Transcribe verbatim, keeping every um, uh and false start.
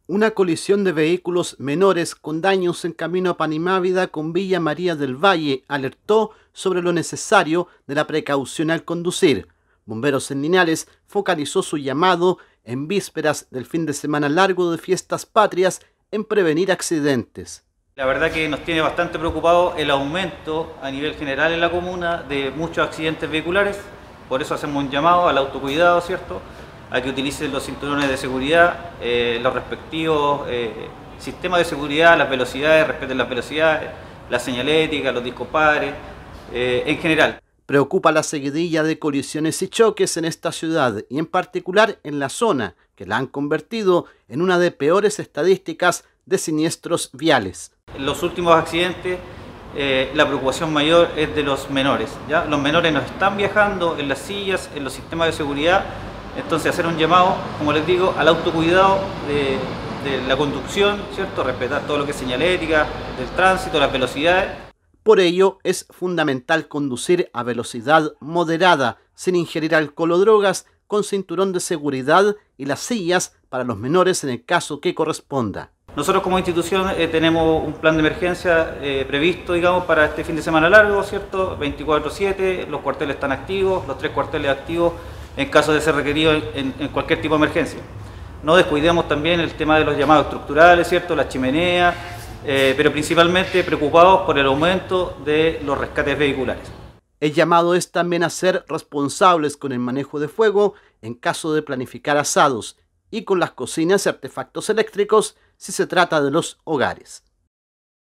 Una colisión de vehículos menores con daños en camino a Panimávida con Villa María del Valle alertó sobre lo necesario de la precaución al conducir. Bomberos en Linares focalizó su llamado en vísperas del fin de semana largo de fiestas patrias en prevenir accidentes. La verdad que nos tiene bastante preocupado el aumento a nivel general en la comuna de muchos accidentes vehiculares. Por eso hacemos un llamado al autocuidado, ¿cierto?, a que utilicen los cinturones de seguridad, eh, los respectivos eh, sistemas de seguridad, las velocidades, respeten las velocidades, la señalética, los discos pares, eh, en general. Preocupa la seguidilla de colisiones y choques en esta ciudad y en particular en la zona, que la han convertido en una de peores estadísticas de siniestros viales. En los últimos accidentes, eh, la preocupación mayor es de los menores, ¿ya? Los menores nos están viajando en las sillas, en los sistemas de seguridad. Entonces hacer un llamado, como les digo, al autocuidado de, de la conducción, ¿cierto? Respetar todo lo que es señalética, del tránsito, las velocidades. Por ello es fundamental conducir a velocidad moderada, sin ingerir alcohol o drogas, con cinturón de seguridad y las sillas para los menores en el caso que corresponda. Nosotros como institución eh, tenemos un plan de emergencia eh, previsto, digamos, para este fin de semana largo, ¿cierto? veinticuatro siete, los cuarteles están activos, los tres cuarteles activos, en caso de ser requerido en, en cualquier tipo de emergencia. No descuidemos también el tema de los llamados estructurales, ¿cierto?, las chimeneas, eh, pero principalmente preocupados por el aumento de los rescates vehiculares. El llamado es también a ser responsables con el manejo de fuego en caso de planificar asados y con las cocinas y artefactos eléctricos si se trata de los hogares.